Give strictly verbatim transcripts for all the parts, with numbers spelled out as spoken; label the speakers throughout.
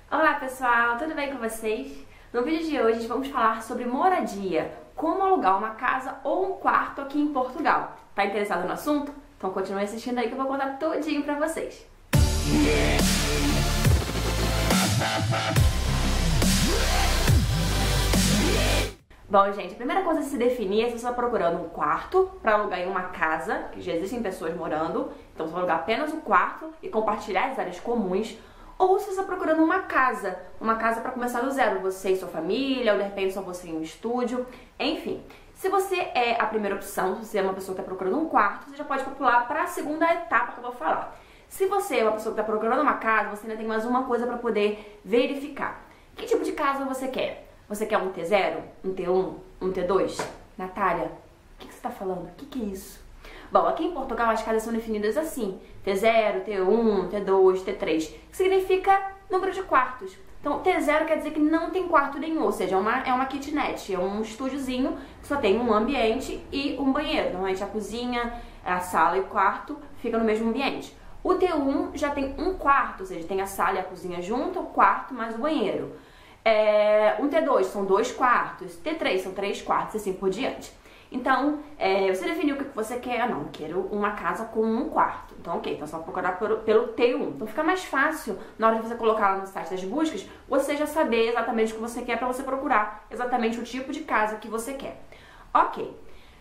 Speaker 1: Olá pessoal, tudo bem com vocês? No vídeo de hoje vamos falar sobre moradia, como alugar uma casa ou um quarto aqui em Portugal. Tá interessado no assunto? Então continue assistindo aí que eu vou contar tudinho pra vocês. Bom, gente, a primeira coisa a se definir é se você está procurando um quarto para alugar em uma casa, que já existem pessoas morando, então você vai alugar apenas o quarto e compartilhar as áreas comuns, ou se você está procurando uma casa, uma casa para começar do zero, você e sua família, ou de repente só você em um estúdio, enfim. Se você é a primeira opção, se você é uma pessoa que está procurando um quarto, você já pode pular para a segunda etapa que eu vou falar. Se você é uma pessoa que está procurando uma casa, você ainda tem mais uma coisa para poder verificar. Que tipo de casa você quer? Você quer um T zero, um T um, um T dois? Natália, o que, que você está falando? O que, que é isso? Bom, aqui em Portugal as casas são definidas assim, T zero, T um, T dois, T três, que significa número de quartos. Então, T zero quer dizer que não tem quarto nenhum, ou seja, é uma, é uma kitnet, é um estúdiozinho que só tem um ambiente e um banheiro. Normalmente a cozinha, a sala e o quarto ficam no mesmo ambiente. O T um já tem um quarto, ou seja, tem a sala e a cozinha junto, o quarto mais o banheiro. É, um T dois são dois quartos, T três são três quartos, assim por diante. Então, é, você definiu o que você quer. Não, quero uma casa com um quarto. Então, ok, então é só procurar pelo, pelo T um. Então fica mais fácil, na hora de você colocar lá no site das buscas, você já saber exatamente o que você quer para você procurar exatamente o tipo de casa que você quer. Ok.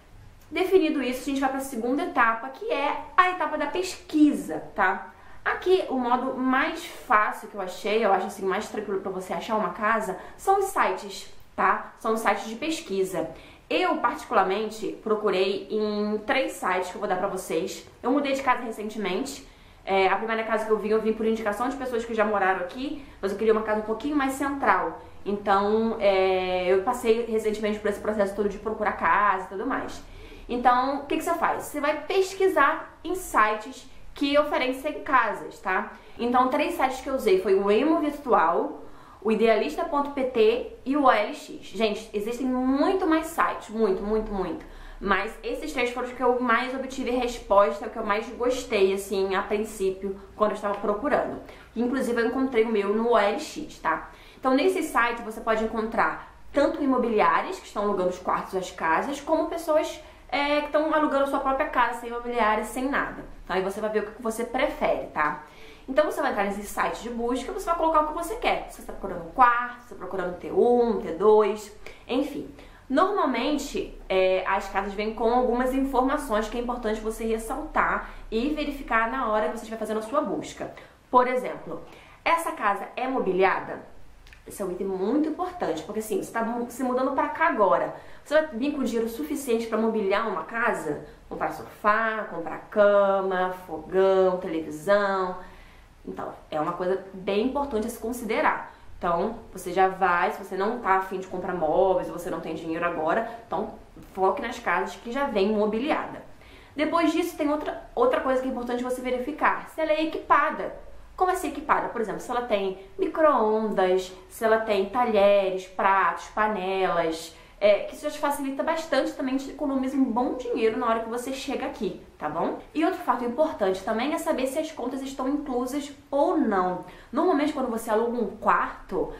Speaker 1: Definido isso, a gente vai para a segunda etapa, que é a etapa da pesquisa, tá? Aqui, o modo mais fácil que eu achei, eu acho assim, mais tranquilo para você achar uma casa, são os sites, tá? São os sites de pesquisa. Eu, particularmente, procurei em três sites que eu vou dar pra vocês. Eu mudei de casa recentemente. É, a primeira casa que eu vim, eu vim por indicação de pessoas que já moraram aqui, mas eu queria uma casa um pouquinho mais central. Então, é, eu passei recentemente por esse processo todo de procurar casa e tudo mais. Então, o que, que você faz? Você vai pesquisar em sites que oferecem casas, tá? Então, três sites que eu usei foi o Emo Virtual, o idealista ponto pt e o O L X. Gente, existem muito mais sites, muito, muito, muito. Mas esses três foram os que eu mais obtive resposta, o que eu mais gostei, assim, a princípio, quando eu estava procurando. Inclusive, eu encontrei o meu no O L X, tá? Então, nesse site, você pode encontrar tanto imobiliárias, que estão alugando os quartos das casas, como pessoas é, que estão alugando sua própria casa, sem imobiliária, sem nada. Então, aí você vai ver o que você prefere, tá? Então você vai entrar nesse site de busca e você vai colocar o que você quer. Se você está procurando um quarto, se você está procurando um T um, um T dois, enfim. Normalmente, é, as casas vêm com algumas informações que é importante você ressaltar e verificar na hora que você estiver fazendo a sua busca. Por exemplo, essa casa é mobiliada? Esse é um item muito importante, porque assim, você está se mudando para cá agora. Você vai vir com dinheiro suficiente para mobiliar uma casa? Comprar sofá, comprar cama, fogão, televisão. Então, é uma coisa bem importante a se considerar. Então, você já vai, se você não tá afim de comprar móveis, se você não tem dinheiro agora, então foque nas casas que já vem mobiliada. Depois disso, tem outra, outra coisa que é importante você verificar, se ela é equipada. Como é ser equipada? Por exemplo, se ela tem micro-ondas, se ela tem talheres, pratos, panelas, é, que isso já te facilita bastante, também te economiza um bom dinheiro na hora que você chega aqui, tá bom? E outro fato importante também é saber se as contas estão inclusas ou não. Normalmente, quando você aluga um quarto,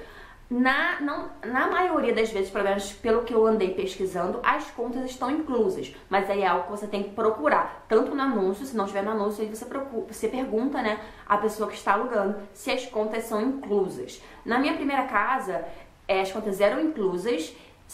Speaker 1: na, não, na maioria das vezes, pelo menos pelo que eu andei pesquisando, as contas estão inclusas. Mas aí é algo que você tem que procurar, tanto no anúncio, se não tiver no anúncio, aí você, procura, você pergunta, né, a pessoa que está alugando se as contas são inclusas. Na minha primeira casa, é, as contas eram inclusas,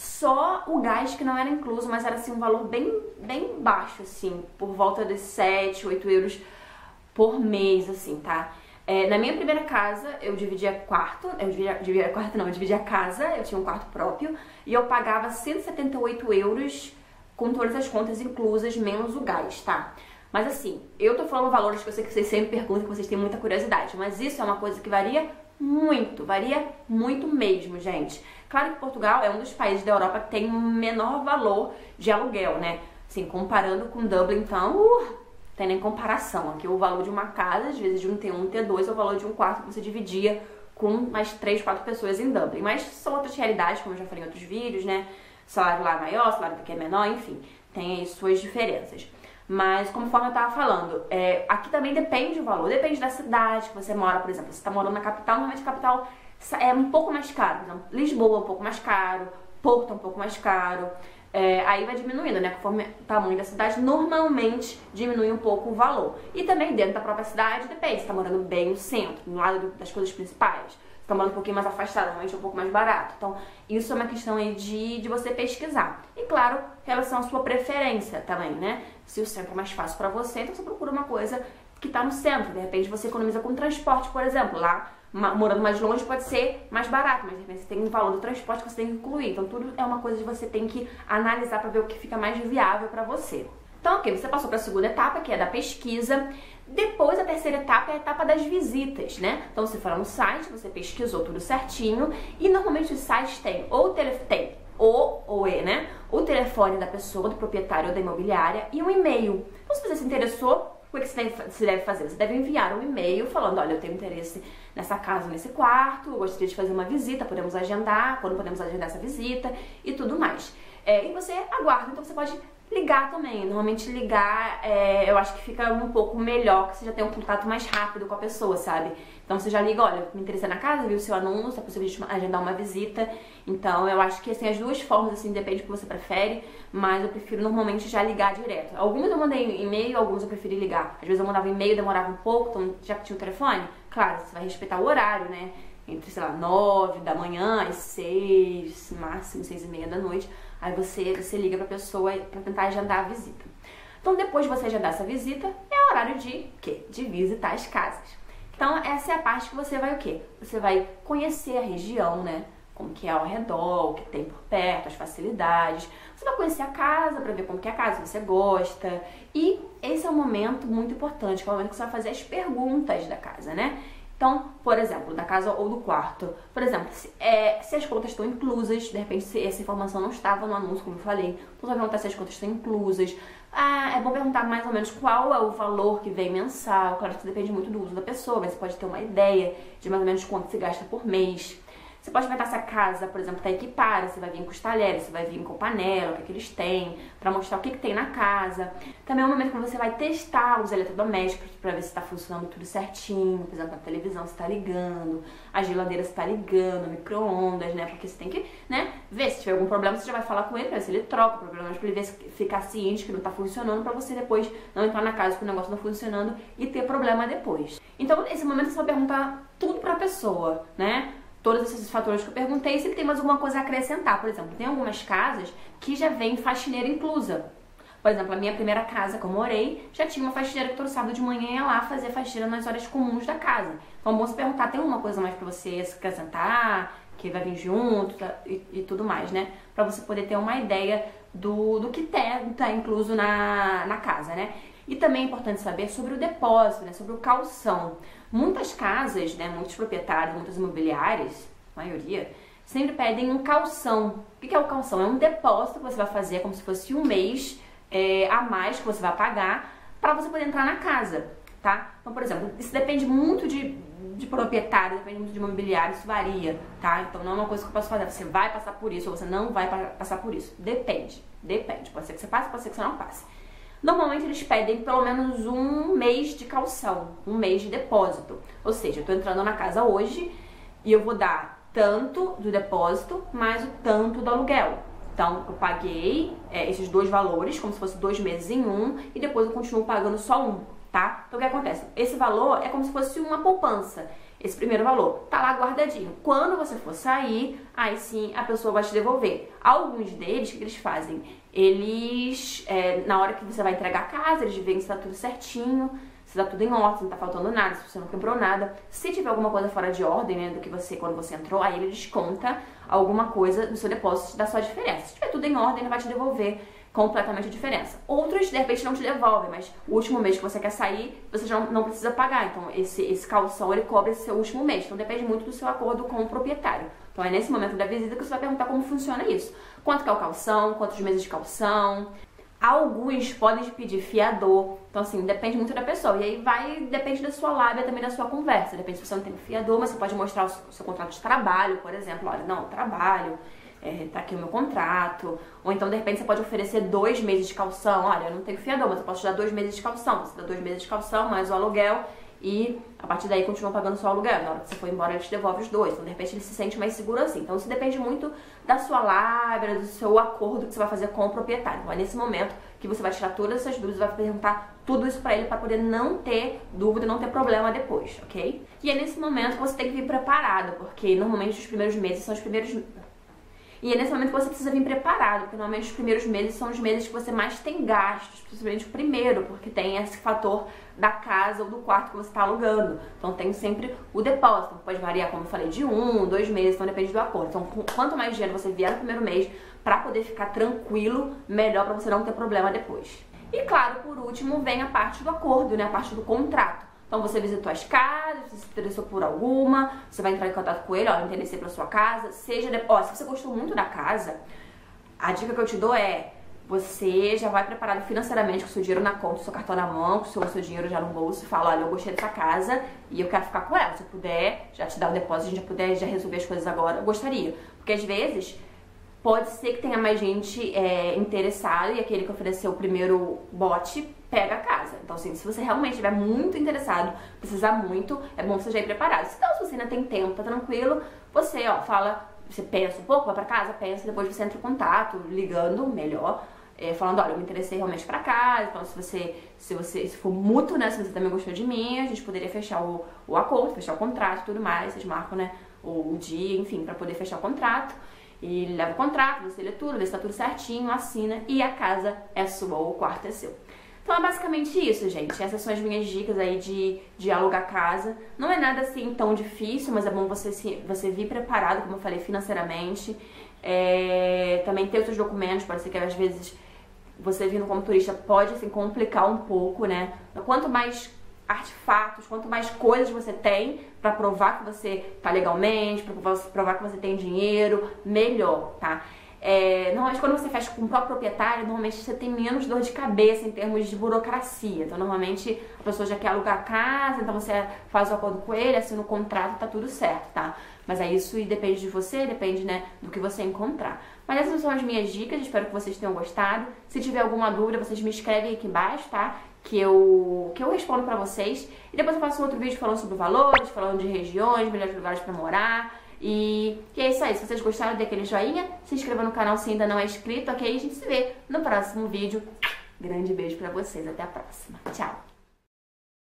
Speaker 1: só o gás que não era incluso, mas era assim um valor bem, bem baixo, assim, por volta de sete, oito euros por mês, assim, tá? É, na minha primeira casa, eu dividia quarto, eu dividia, dividia quarto não, eu dividia casa, eu tinha um quarto próprio, e eu pagava cento e setenta e oito euros com todas as contas inclusas, menos o gás, tá? Mas assim, eu tô falando valores que eu sei que vocês sempre perguntam, que vocês têm muita curiosidade, mas isso é uma coisa que varia muito, varia muito mesmo, gente. Claro que Portugal é um dos países da Europa que tem um menor valor de aluguel, né? Assim, comparando com Dublin, então, uh, tem nem comparação. Aqui o valor de uma casa, às vezes de um T um, um T dois, é o valor de um quarto que você dividia com mais três, quatro pessoas em Dublin. Mas são outras realidades, como eu já falei em outros vídeos, né? Salário lá é maior, salário daqui é menor, enfim, tem aí suas diferenças. Mas, conforme eu tava falando, é, aqui também depende o valor, depende da cidade que você mora, por exemplo. Se você tá morando na capital, normalmente a capital é um pouco mais caro. Por exemplo, Lisboa é um pouco mais caro, Porto é um pouco mais caro. É, aí vai diminuindo, né? Conforme o tamanho da cidade, normalmente diminui um pouco o valor. E também dentro da própria cidade, depende. Você tá morando bem no centro, no lado das coisas principais. Você tá morando um pouquinho mais afastado, normalmente é um pouco mais barato. Então, isso é uma questão aí de, de você pesquisar. E claro, em relação à sua preferência também, né? Se o centro é mais fácil pra você, então você procura uma coisa que tá no centro. De repente você economiza com transporte, por exemplo. Lá, morando mais longe pode ser mais barato, mas de repente você tem um valor do transporte que você tem que incluir. Então tudo é uma coisa que você tem que analisar para ver o que fica mais viável para você. Então, ok, você passou para a segunda etapa, que é da pesquisa. Depois, a terceira etapa é a etapa das visitas, né? Então, você foi lá no site, você pesquisou tudo certinho. E normalmente os sites têm ou tem o ou e, né? O telefone da pessoa, do proprietário ou da imobiliária e um e-mail. Então, se você se interessou, o que você deve, você deve fazer? Você deve enviar um e-mail falando, olha, eu tenho interesse nessa casa, nesse quarto, eu gostaria de fazer uma visita, podemos agendar, quando podemos agendar essa visita e tudo mais. É, e você aguarda, então você pode ligar também. Normalmente ligar, é, eu acho que fica um pouco melhor, que você já tem um contato mais rápido com a pessoa, sabe? Então você já liga, olha, me interessei na casa, vi o seu anúncio, é possível de agendar uma visita. Então eu acho que assim, as duas formas, assim, depende do que você prefere, mas eu prefiro normalmente já ligar direto. Algumas eu mandei e-mail, alguns eu preferi ligar. Às vezes eu mandava e-mail, demorava um pouco, então já que tinha o telefone, claro, você vai respeitar o horário, né? Entre, sei lá, nove da manhã às seis, máximo seis e meia da noite. Aí você, você liga pra pessoa pra tentar agendar a visita. Então depois de você agendar essa visita, é horário de quê? De visitar as casas. Então essa é a parte que você vai o quê? Você vai conhecer a região, né? Como que é ao redor, o que tem por perto, as facilidades. Você vai conhecer a casa pra ver como que é a casa, se você gosta. E esse é um momento muito importante, que é o momento que você vai fazer as perguntas da casa, né? Então, por exemplo, da casa ou do quarto. Por exemplo, se, é, se as contas estão inclusas, de repente se essa informação não estava no anúncio, como eu falei, então você vai perguntar se as contas estão inclusas. Ah, é bom perguntar mais ou menos qual é o valor que vem mensal. Claro que isso depende muito do uso da pessoa, mas você pode ter uma ideia de mais ou menos quanto se gasta por mês. Você pode perguntar se a casa, por exemplo, está equipada, se vai vir com os talheres, se vai vir com panela, o que, é que eles têm, para mostrar o que, que tem na casa. Também é um momento que você vai testar os eletrodomésticos para ver se está funcionando tudo certinho. Por exemplo, a televisão se está ligando, a geladeira se está ligando, micro-ondas, né? Porque você tem que, né, ver se tiver algum problema, você já vai falar com ele para ver se ele troca o problema, para ele ver se ficar ciente que não está funcionando, para você depois não entrar na casa com o negócio não funcionando e ter problema depois. Então, nesse momento você vai perguntar tudo para a pessoa, né? Todos esses fatores que eu perguntei, se ele tem mais alguma coisa a acrescentar. Por exemplo, tem algumas casas que já vem faxineira inclusa. Por exemplo, a minha primeira casa que eu morei, já tinha uma faxineira que todo sábado de manhã ia lá fazer faxina nas horas comuns da casa. Então é bom se perguntar, tem alguma coisa mais pra você acrescentar, que vai vir junto tá, e, e tudo mais, né? Pra você poder ter uma ideia do, do que tá, tá incluso na, na casa, né? E também é importante saber sobre o depósito, né? Sobre o calção. Muitas casas, né, muitos proprietários, muitas imobiliárias, a maioria, sempre pedem um calção. O que é o calção? É um depósito que você vai fazer como se fosse um mês é, a mais que você vai pagar para você poder entrar na casa, tá? Então, por exemplo, isso depende muito de, de proprietário, depende muito de imobiliário, isso varia, tá? Então não é uma coisa que eu posso fazer, você vai passar por isso ou você não vai passar por isso. Depende, depende. Pode ser que você passe, pode ser que você não passe. Normalmente eles pedem pelo menos um mês de calção, um mês de depósito. Ou seja, eu tô entrando na casa hoje e eu vou dar tanto do depósito mais o tanto do aluguel. Então, eu paguei é, esses dois valores, como se fosse dois meses em um, e depois eu continuo pagando só um, tá? Então, o que acontece? Esse valor é como se fosse uma poupança. Esse primeiro valor tá lá guardadinho. Quando você for sair, aí sim a pessoa vai te devolver. Alguns deles, o que eles fazem? Eles, é, na hora que você vai entregar a casa, eles veem se tá tudo certinho, se tá tudo em ordem, se não tá faltando nada, se você não quebrou nada. Se tiver alguma coisa fora de ordem, né, do que você, quando você entrou, aí ele desconta alguma coisa do seu depósito, da sua diferença. Se tiver tudo em ordem, ele vai te devolver completamente a diferença. Outros, de repente, não te devolvem, mas o último mês que você quer sair, você já não precisa pagar. Então, esse, esse calção, ele cobre esse seu último mês. Então, depende muito do seu acordo com o proprietário. Então, é nesse momento da visita que você vai perguntar como funciona isso. Quanto que é o calção, quantos meses de calção. Alguns podem te pedir fiador. Então, assim, depende muito da pessoa. E aí vai, depende da sua lábia, também da sua conversa. Depende se você não tem fiador, mas você pode mostrar o seu, o seu contrato de trabalho, por exemplo. Olha, não, eu trabalho. É, tá aqui o meu contrato. Ou então, de repente, você pode oferecer dois meses de calção. Olha, eu não tenho fiador, mas eu posso te dar dois meses de calção. Você dá dois meses de calção, mais o aluguel, e a partir daí continuam pagando só o aluguel. Na hora que você for embora, ele te devolve os dois. Então, de repente, ele se sente mais seguro assim. Então, isso depende muito da sua lábia, do seu acordo que você vai fazer com o proprietário. Então, é nesse momento que você vai tirar todas essas dúvidas, vai perguntar tudo isso pra ele, pra poder não ter dúvida, não ter problema depois, ok? E é nesse momento que você tem que vir preparado, porque normalmente os primeiros meses são os primeiros... E é nesse momento que você precisa vir preparado, porque normalmente os primeiros meses são os meses que você mais tem gastos, principalmente o primeiro, porque tem esse fator da casa ou do quarto que você está alugando. Então tem sempre o depósito, pode variar, como eu falei, de um, dois meses, então depende do acordo. Então quanto mais dinheiro você vier no primeiro mês, para poder ficar tranquilo, melhor para você não ter problema depois. E claro, por último, vem a parte do acordo, né, a parte do contrato. Então você visitou as casas, você se interessou por alguma, você vai entrar em contato com ele, ó, eu interessei pela sua casa, seja... De... Ó, se você gostou muito da casa, a dica que eu te dou é, você já vai preparado financeiramente com o seu dinheiro na conta, o seu cartão na mão, com o seu, seu dinheiro já no bolso, e fala, olha, eu gostei dessa casa e eu quero ficar com ela. Se eu puder, já te dar o depósito, a gente já puder já resolver as coisas agora, eu gostaria. Porque às vezes... Pode ser que tenha mais gente é, interessada e aquele que ofereceu o primeiro bote pega a casa. Então, assim, se você realmente estiver muito interessado, precisar muito, é bom você já ir preparado. Então, se você ainda tem tempo, tá tranquilo, você, ó, fala, você pensa um pouco, vai pra casa, pensa, depois você entra em contato, ligando, melhor, é, falando, olha, eu me interessei realmente pra casa, então se você, se você, se for mútuo, né, se você também gostou de mim, a gente poderia fechar o, o acordo, fechar o contrato e tudo mais, vocês marcam, né, o, o dia, enfim, pra poder fechar o contrato. E leva o contrato, você lê tudo, vê se tá tudo certinho, assina e a casa é sua ou o quarto é seu. Então é basicamente isso, gente. Essas são as minhas dicas aí de, de alugar casa. Não é nada assim tão difícil, mas é bom você, se, você vir preparado, como eu falei, financeiramente. É, também ter os seus documentos, pode ser que às vezes você vindo como turista pode assim, complicar um pouco, né? Quanto mais artefatos, quanto mais coisas você tem pra provar que você tá legalmente, pra provar que você tem dinheiro, melhor, tá? É, normalmente quando você fecha com o próprio proprietário, normalmente você tem menos dor de cabeça em termos de burocracia. Então normalmente a pessoa já quer alugar a casa, então você faz o acordo com ele, assina o contrato, tá tudo certo, tá? Mas é isso e depende de você, depende, né, do que você encontrar. Mas essas são as minhas dicas, espero que vocês tenham gostado. Se tiver alguma dúvida, vocês me escrevem aqui embaixo, tá? Que eu, que eu respondo pra vocês. E depois eu faço um outro vídeo falando sobre valores, falando de regiões, melhores lugares pra morar. E, e é isso aí. Se vocês gostaram, dê aquele joinha, se inscreva no canal se ainda não é inscrito, ok? A gente se vê no próximo vídeo. Grande beijo pra vocês. Até a próxima. Tchau!